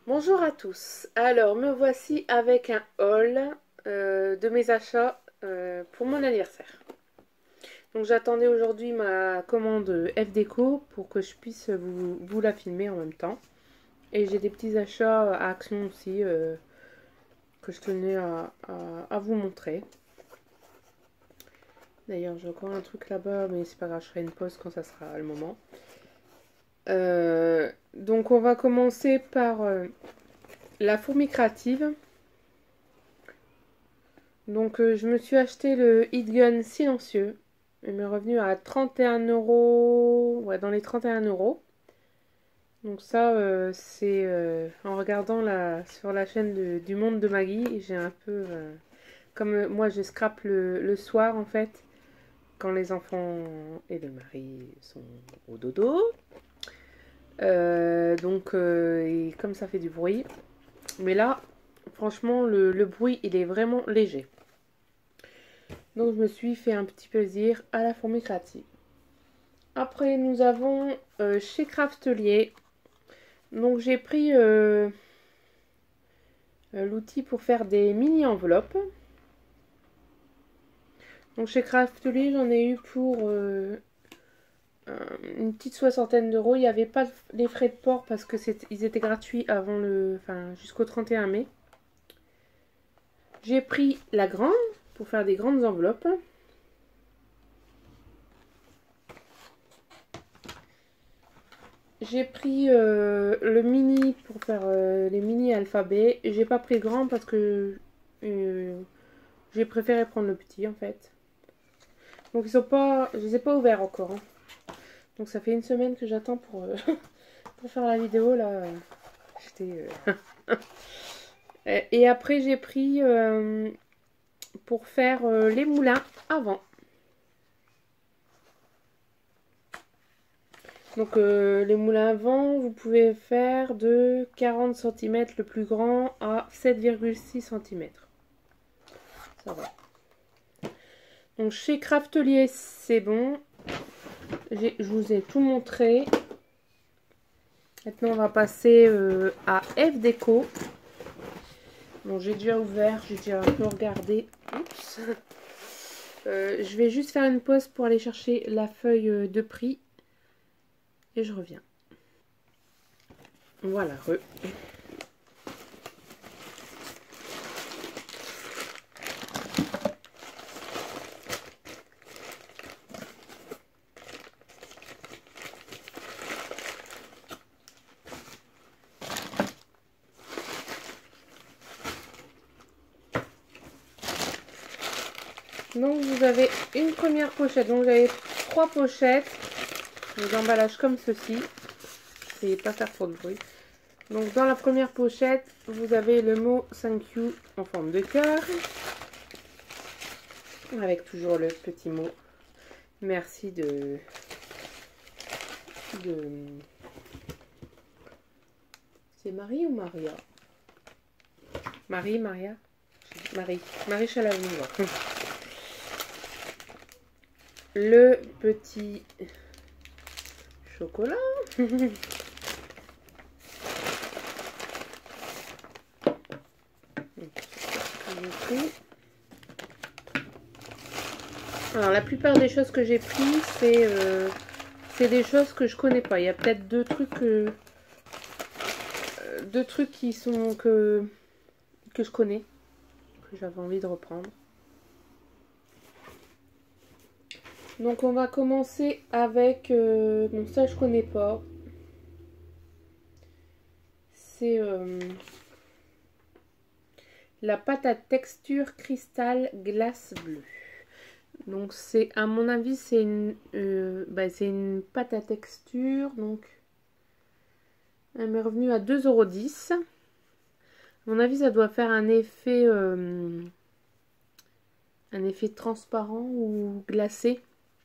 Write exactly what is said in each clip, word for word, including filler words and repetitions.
Bonjour à tous. Alors, me voici avec un haul euh, de mes achats euh, pour mon anniversaire. Donc, j'attendais aujourd'hui ma commande F Déco pour que je puisse vous, vous la filmer en même temps. Et j'ai des petits achats à Action aussi euh, que je tenais à, à, à vous montrer. D'ailleurs, j'ai encore un truc là-bas, mais c'est pas grave, je ferai une pause quand ça sera le moment. Euh, donc, on va commencer par euh, la fourmi créative. Donc euh, je me suis acheté le Heat Gun silencieux. Il m'est revenu à trente et un euros. Ouais, dans les trente et un euros. Donc ça, euh, c'est euh, en regardant la, sur la chaîne de- du Monde de Maggie, j'ai un peu... euh, comme euh, moi, je scrape le, le soir, en fait, quand les enfants et le mari sont au dodo. Euh, donc, euh, et comme ça fait du bruit. Mais là, franchement, le, le bruit, il est vraiment léger. Donc je me suis fait un petit plaisir à la fourmi créative. Après nous avons euh, chez Craftelier. Donc j'ai pris euh, l'outil pour faire des mini enveloppes. Donc chez Craftelier j'en ai eu pour euh, une petite soixantaine d'euros. Il n'y avait pas les frais de port parce que ils étaient gratuits avant le, enfin jusqu'au trente et un mai. J'ai pris la grande pour faire des grandes enveloppes. J'ai pris euh, le mini pour faire euh, les mini alphabets. J'ai pas pris le grand parce que euh, j'ai préféré prendre le petit en fait. Donc ils sont pas, je les ai pas ouverts encore. Hein. Donc ça fait une semaine que j'attends pour, euh, pour faire la vidéo là. J'étais. Euh... Et après j'ai pris euh, pour faire euh, les moulins avant. Donc euh, les moulins à vent, vous pouvez faire de quarante centimètres le plus grand à sept virgule six centimètres. Ça va. Donc chez Craftelier, c'est bon. Je vous ai tout montré. Maintenant, on va passer euh, à F Déco. Bon, j'ai déjà ouvert, j'ai déjà un peu regardé. Oups. Euh, je vais juste faire une pause pour aller chercher la feuille de prix. Et je reviens. Voilà, re. Donc vous avez une première pochette. Donc vous avez trois pochettes. Les emballages comme ceci. N'essayez pas faire trop de bruit. Donc dans la première pochette, vous avez le mot thank you en forme de cœur. Avec toujours le petit mot merci de... de... C'est Marie ou Maria? Marie, Maria? Marie. Marie Chalavignon. Le petit chocolat. Alors la plupart des choses que j'ai pris, c'est euh, c'est des choses que je connais pas. Il y a peut-être deux trucs que, euh, deux trucs qui sont que que je connais, que j'avais envie de reprendre. Donc on va commencer avec euh, bon ça je connais pas. C'est euh, la pâte à texture cristal glace bleue. Donc c'est, à mon avis, c'est une, euh, bah, c'est une pâte à texture. Donc elle m'est revenue à deux euros dix. À mon avis, ça doit faire un effet, euh, un effet transparent ou glacé.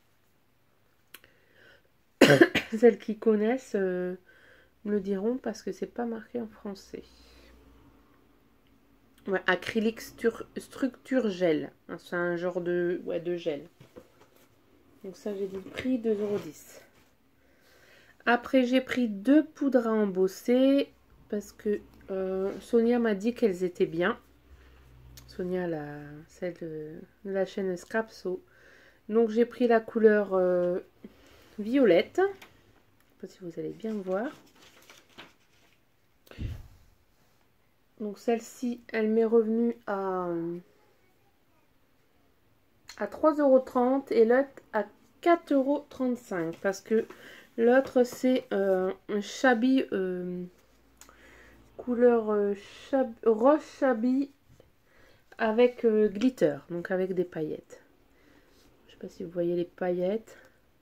Celles qui connaissent euh, me le diront parce que c'est pas marqué en français. Ouais, acrylique structure gel. C'est un genre de, ouais, de gel. Donc ça, j'ai dit le prix deux euros dix. Après, j'ai pris deux poudres à embosser parce que euh, Sonia m'a dit qu'elles étaient bien. Sonia, la, celle de, de la chaîne Scrapso. Donc j'ai pris la couleur euh, violette. Je ne sais pas si vous allez bien voir. Donc celle-ci, elle m'est revenue à, à trois euros trente et l'autre à quatre euros trente-cinq. Parce que l'autre c'est euh, un shabby euh, couleur euh, chab, rose shabby avec euh, glitter, donc avec des paillettes. Je sais pas si vous voyez les paillettes.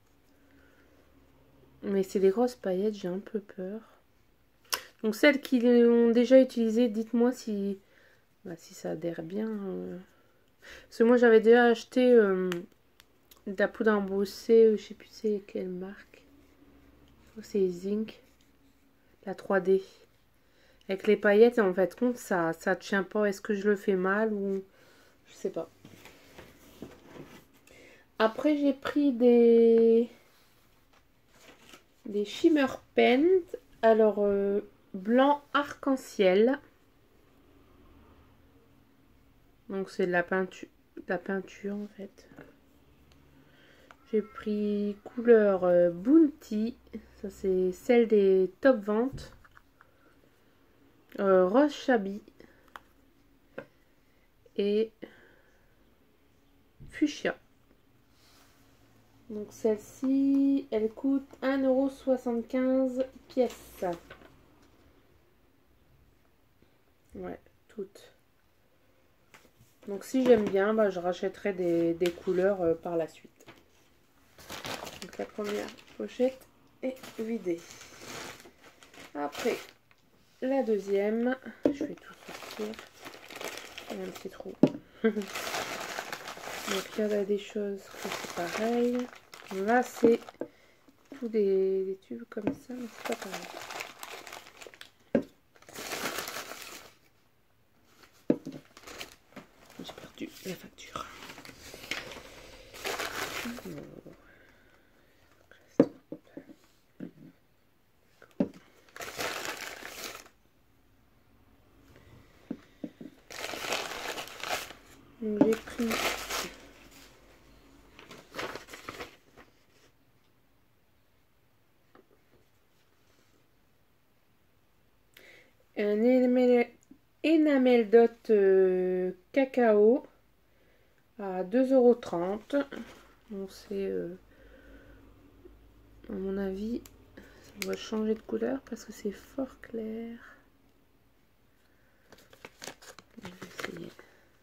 Mais c'est des grosses paillettes, j'ai un peu peur. Donc celles qui l'ont déjà utilisé, dites-moi si, bah, si ça adhère bien. Euh. Parce que moi j'avais déjà acheté euh, de la poudre embossée, je sais plus c'est quelle marque. C'est Zinc, la trois D. Avec les paillettes, en fait compte, ça ça tient pas. Est-ce que je le fais mal ou je sais pas. Après j'ai pris des des shimmer pens. Alors euh, blanc arc-en-ciel. Donc c'est de la peinture, de la peinture en fait. J'ai pris couleur euh, Bounty. Ça c'est celle des top ventes. Euh, rose shabby. Et fuchsia. Donc celle-ci, elle coûte un euro soixante-quinze pièce. Ouais, toutes. Donc si j'aime bien, bah, je rachèterai des, des couleurs euh, par la suite. Donc la première pochette est vidée. Après, la deuxième, je vais tout sortir. Il y a un petit trou. Donc il y a des choses que c'est pareil. Là c'est tous des, des tubes comme ça, mais c'est pas pareil. J'ai perdu la facture. Donc j'ai pris un enamel, enamel dot euh, cacao à deux euros trente. Donc c'est euh, à mon avis ça va changer de couleur parce que c'est fort clair. Je vais essayer.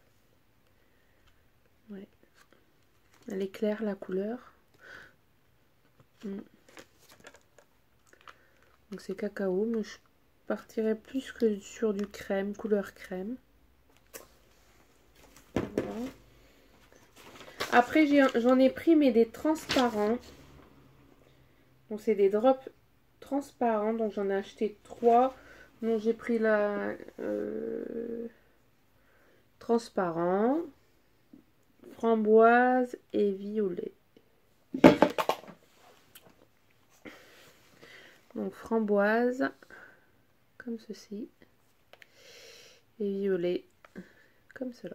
Ouais. Elle est claire la couleur. Mm. Donc c'est cacao, mais je partirais plus que sur du crème, couleur crème. Voilà. Après j'en ai, ai pris mais des transparents. Donc c'est des drops transparents, donc j'en ai acheté trois. Donc j'ai pris la euh, transparent, framboise et violet. Donc framboise comme ceci et violet comme cela.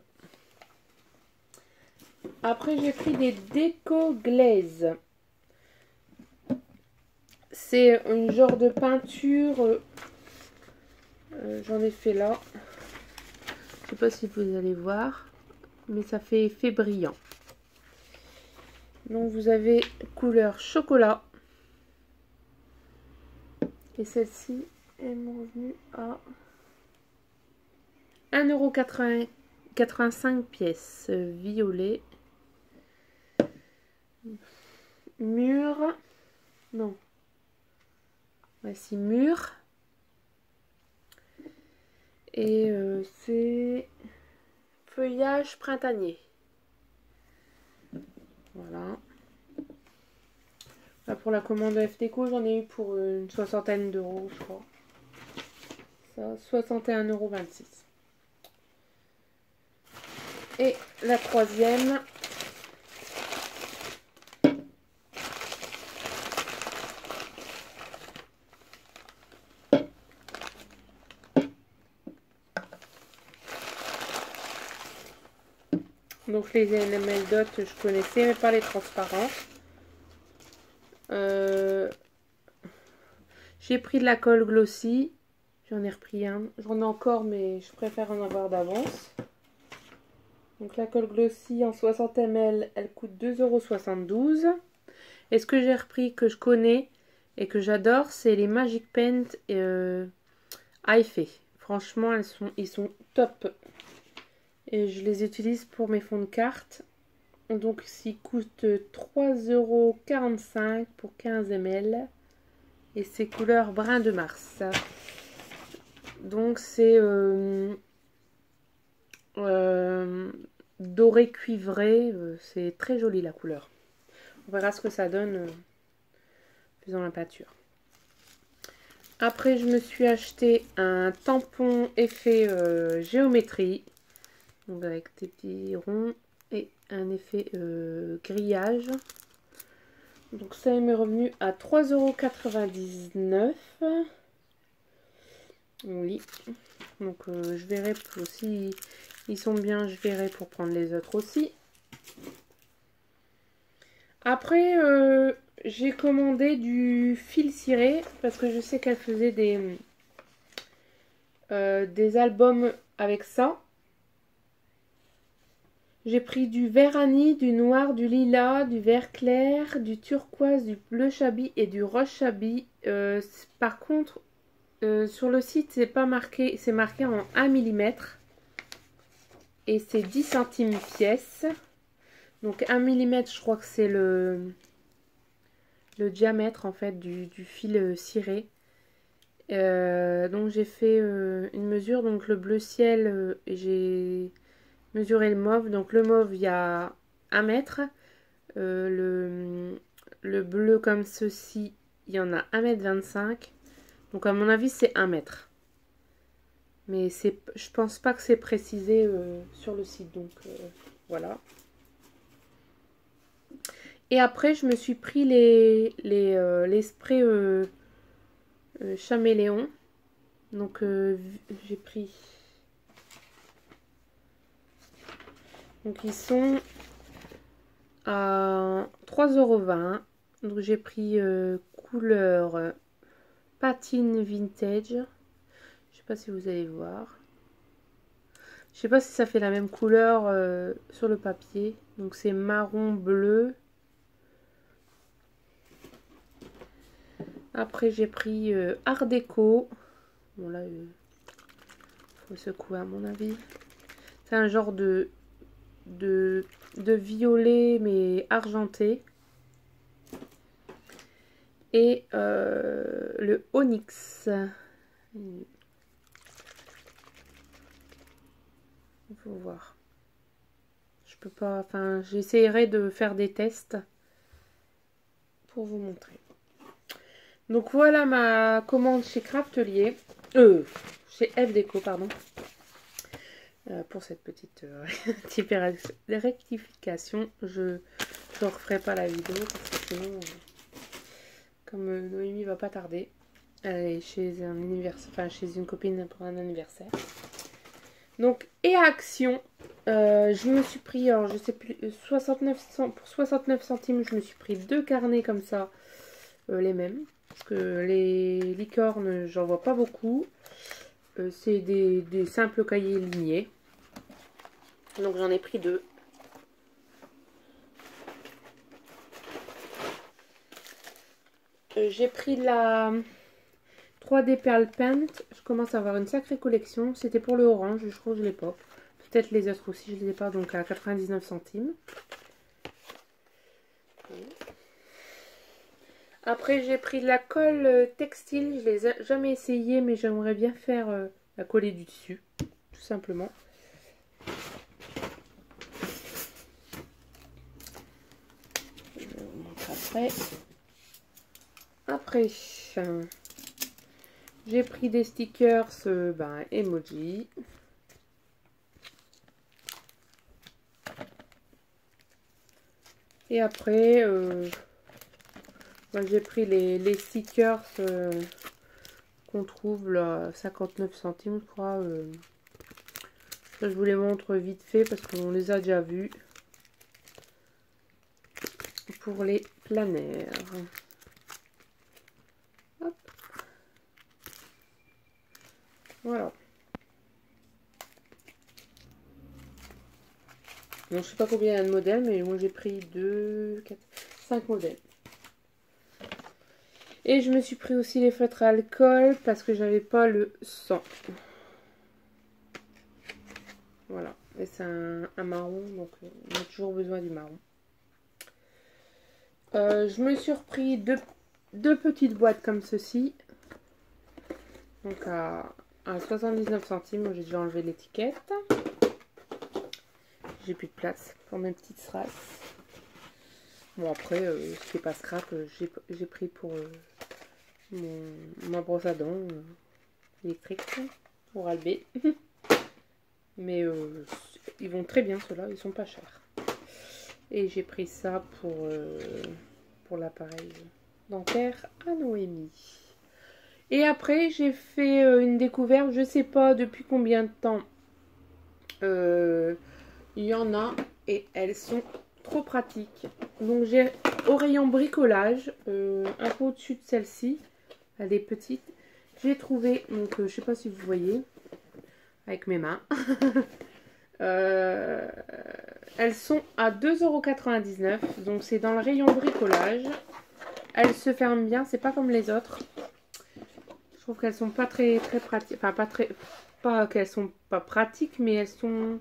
Après j'ai pris des déco glaze. C'est un genre de peinture. Euh, J'en ai fait là. Je sais pas si vous allez voir, mais ça fait effet brillant. Donc vous avez couleur chocolat. Et celle-ci est revenue à un euro quatre-vingt-cinq pièces. Violet. Mûr. Non. Voici mûr. Et euh, c'est feuillage printanier. Voilà. Là, pour la commande F Déco, j'en ai eu pour une soixantaine d'euros, je crois. Ça, soixante et un euros vingt-six. Et la troisième. Donc les N M L Dot, je connaissais, mais pas les transparents. Euh, J'ai pris de la colle glossy. J'en ai repris un. J'en ai encore, mais je préfère en avoir d'avance. Donc la colle glossy en soixante millilitres, elle coûte deux euros soixante-douze. Et ce que j'ai repris, que je connais et que j'adore, c'est les Magic Paint euh, à effet. Franchement, elles sont, ils sont top. Et je les utilise pour mes fonds de carte. Donc, ils coûtent trois euros quarante-cinq pour quinze millilitres. Et c'est couleur brun de Mars. Donc, c'est euh, euh, doré cuivré. C'est très joli la couleur. On verra ce que ça donne euh, faisant la peinture. Après, je me suis acheté un tampon effet euh, géométrie. Donc avec des petits ronds et un effet euh, grillage. Donc ça, il m'est revenu à trois euros quatre-vingt-dix-neuf. Oui. Donc euh, je verrai pour, si ils sont bien, je verrai pour prendre les autres aussi. Après, euh, j'ai commandé du fil ciré parce que je sais qu'elle faisait des, euh, des albums avec ça. J'ai pris du vert anis, du noir, du lilas, du vert clair, du turquoise, du bleu chabi et du rose chabi. Euh, par contre, euh, sur le site, c'est pas marqué, c'est marqué en un millimètre. Et c'est dix centimes pièce. Donc un millimètre, je crois que c'est le, le diamètre en fait du, du fil ciré. Euh, donc j'ai fait euh, une mesure. Donc le bleu ciel, euh, j'ai mesuré le mauve. Donc le mauve, il y a un mètre. Euh, le, le bleu comme ceci, il y en a un mètre vingt-cinq. Donc à mon avis, c'est un mètre. Mais c'est, je pense pas que c'est précisé euh, sur le site. Donc euh, voilà. Et après, je me suis pris les, les, euh, les sprays euh, euh, Chaméléon. Donc euh, j'ai pris... Donc ils sont à trois euros vingt. Donc j'ai pris euh, couleur euh, patine vintage. Je sais pas si vous allez voir. Je sais pas si ça fait la même couleur euh, sur le papier. Donc c'est marron bleu. Après j'ai pris euh, art déco. Bon là, il euh, faut secouer à mon avis. C'est un genre de, de, de violet mais argenté. Et euh, le onyx. Il faut voir. Je peux pas... Enfin, j'essaierai de faire des tests pour vous montrer. Donc voilà ma commande chez Craftelier. Euh, chez F Déco, pardon. Euh, pour cette petite euh, rectification. Je ne referai pas la vidéo parce que sinon... Euh, comme euh, Noémie va pas tarder. Elle est chez un anniversaire, enfin chez une copine pour un anniversaire. Donc, et à Action, euh, je me suis pris, alors je sais plus, soixante-neuf centimes, pour soixante-neuf centimes, je me suis pris deux carnets comme ça, euh, les mêmes. Parce que les licornes, j'en vois pas beaucoup. Euh, C'est des, des simples cahiers lignés. Donc j'en ai pris deux. Euh, J'ai pris la trois D Pearl Paint. Je commence à avoir une sacrée collection. C'était pour le orange, je crois que je l'ai pas. Peut-être les autres aussi, je ne les ai pas, donc à quatre-vingt-dix-neuf centimes. Après, j'ai pris de la colle textile. Je ne les ai jamais essayé, mais j'aimerais bien faire euh, la coller du dessus, tout simplement. Je vous montre après. Après, euh, j'ai pris des stickers euh, ben, emoji. Et après, euh, ben, j'ai pris les, les stickers euh, qu'on trouve là, cinquante-neuf centimes, je crois. Euh, Ça, je vous les montre vite fait parce qu'on les a déjà vus. Pour les planaires. Hop. Voilà. Bon, je sais pas combien il y a de modèles, mais moi j'ai pris deux, quatre, cinq modèles. Et je me suis pris aussi les feutres à alcool parce que j'avais pas le sang. Voilà. Et c'est un, un marron, donc on a toujours besoin du marron. Euh, je me suis repris deux, deux petites boîtes comme ceci. Donc à, à soixante-dix-neuf centimes. Moi j'ai déjà enlevé l'étiquette. J'ai plus de place pour mes petites strass. Bon après, euh, ce qui n'est pas scrap, euh, j'ai pris pour euh, mon, ma brosse à dents euh, électrique pour Albé. Mais euh, ils vont très bien ceux-là, ils sont pas chers. Et j'ai pris ça pour, euh, pour l'appareil dentaire à Noémie. Et après, j'ai fait euh, une découverte, je sais pas depuis combien de temps euh, il y en a et elles sont trop pratiques. Donc j'ai au rayon bricolage, euh, un peu au-dessus de celle-ci, elle est petite. J'ai trouvé, donc euh, je sais pas si vous voyez, avec mes mains. euh, elles sont à deux euros quatre-vingt-dix-neuf, donc c'est dans le rayon bricolage. Elles se ferment bien, c'est pas comme les autres. Je trouve qu'elles sont pas très très pratiques, enfin pas très, pas qu'elles sont pas pratiques, mais elles sont,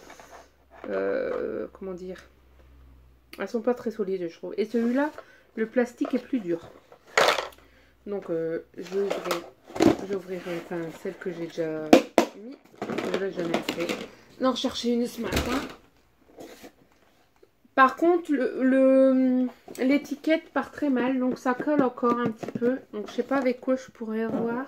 euh, comment dire, elles sont pas très solides, je trouve. Et celui-là, le plastique est plus dur. Donc euh, j'ouvrirai enfin celle que j'ai déjà mis. Là j'en ai fait. Non, chercher une ce matin. Par contre, le l'étiquette part très mal, donc ça colle encore un petit peu. Donc je sais pas avec quoi je pourrais avoir.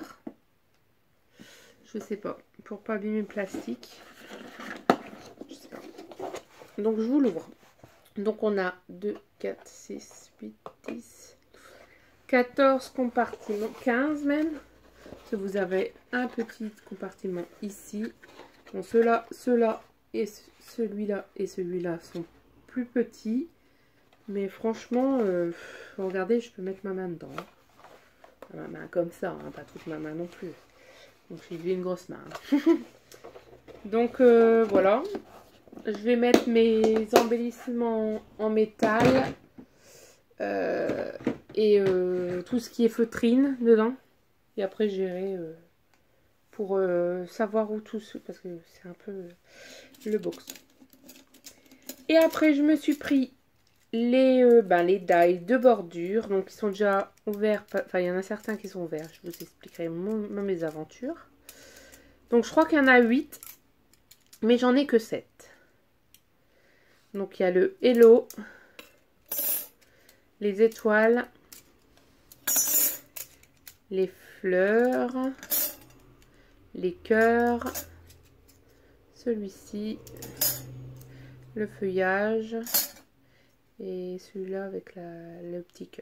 Je sais pas, pour pas abîmer le plastique. Je sais pas. Donc je vous l'ouvre. Donc on a deux, quatre, six, huit, dix, quatorze compartiments, quinze même. Parce que vous avez un petit compartiment ici. Bon, ceux-là, ceux-là et celui-là et celui-là sont plus petits. Mais franchement, euh, regardez, je peux mettre ma main dedans. Ma main comme ça, hein, pas toute ma main non plus. Donc j'ai une grosse main. Donc euh, voilà. Je vais mettre mes embellissements en métal. Euh, et euh, tout ce qui est feutrine dedans. Et après j'irai euh, pour euh, savoir où tout se... Parce que c'est un peu euh, le box. Et après je me suis pris les, euh, ben, les die de bordure. Donc ils sont déjà ouverts. Enfin il y en a certains qui sont ouverts. Je vous expliquerai mon, mon, mes aventures. Donc je crois qu'il y en a huit. Mais j'en ai que sept. Donc il y a le hello. Les étoiles. Les fleurs. Les cœurs. Celui-ci. Le feuillage. Et celui-là avec la, le petit cœur.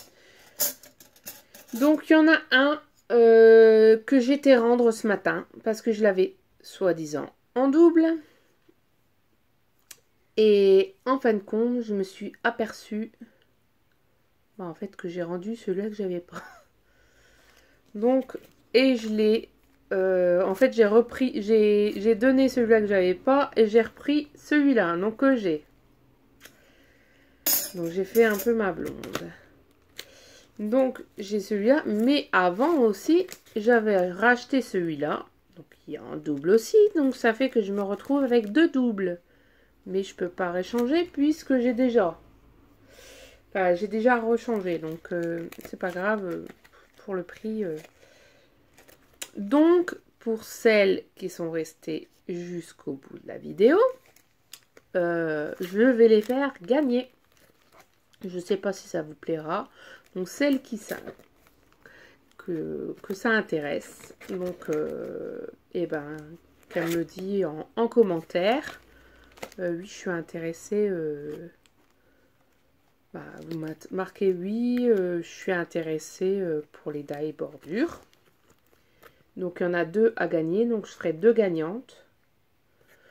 Donc il y en a un euh, que j'étais rendre ce matin. Parce que je l'avais soi-disant en double. Et en fin de compte, je me suis aperçue bah, en fait que j'ai rendu celui-là que j'avais pas. Donc, et je l'ai... Euh, en fait, j'ai repris... J'ai donné celui-là que j'avais pas et j'ai repris celui-là, donc que j'ai. Donc, j'ai fait un peu ma blonde. Donc, j'ai celui-là. Mais avant aussi, j'avais racheté celui-là. Donc, il y a un double aussi. Donc, ça fait que je me retrouve avec deux doubles. Mais je peux pas réchanger puisque j'ai déjà. Enfin, j'ai déjà rechangé. Donc, euh, c'est pas grave euh, pour le prix. Euh. Donc, pour celles qui sont restées jusqu'au bout de la vidéo, euh, je vais les faire gagner. Je sais pas si ça vous plaira. Donc, celles qui ça, que, que ça intéresse. Donc, euh, et ben, qu'elle me dit en, en commentaire. Euh, oui, je suis intéressée. Euh, bah, vous marquez oui, euh, je suis intéressée euh, pour les die bordures. Donc, il y en a deux à gagner. Donc, je ferai deux gagnantes.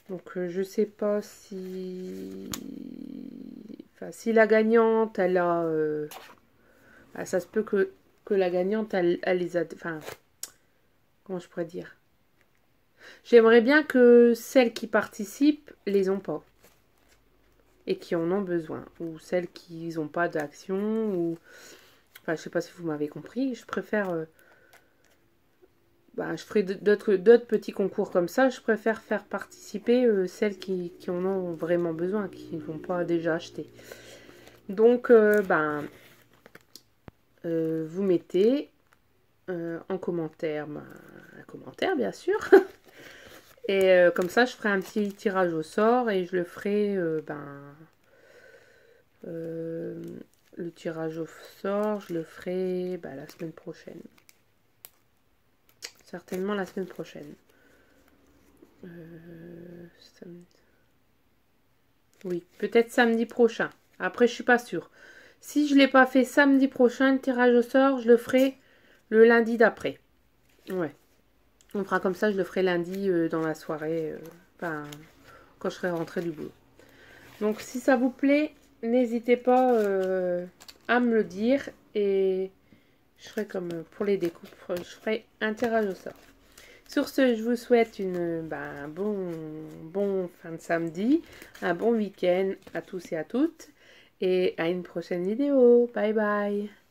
Donc euh, je sais pas si... Enfin, si la gagnante, elle a... Euh... Ah, ça se peut que, que la gagnante, elle, elle les a... Enfin, comment je pourrais dire? J'aimerais bien que celles qui participent les ont pas. Et qui en ont besoin. Ou celles qui n'ont pas d'action. Ou... Enfin, je sais pas si vous m'avez compris. Je préfère... Euh... Bah, je ferai d'autres petits concours comme ça. Je préfère faire participer euh, celles qui, qui en ont vraiment besoin. Qui ne vont pas déjà acheter. Donc, euh, ben... Euh, vous mettez euh, en commentaire ben, un commentaire, bien sûr. Et euh, comme ça, je ferai un petit tirage au sort et je le ferai, euh, ben, euh, le tirage au sort, je le ferai ben, la semaine prochaine. Certainement la semaine prochaine. Euh, samedi... Oui, peut-être samedi prochain. Après, je suis pas sûre. Si je ne l'ai pas fait samedi prochain, le tirage au sort, je le ferai le lundi d'après. Ouais. On fera comme ça, je le ferai lundi euh, dans la soirée, euh, enfin, quand je serai rentrée du boulot. Donc si ça vous plaît, n'hésitez pas euh, à me le dire et je ferai comme pour les découpes, je ferai un tirage au sort. Sur ce, je vous souhaite une, ben, un bon, bon fin de samedi, un bon week-end à tous et à toutes et à une prochaine vidéo. Bye bye.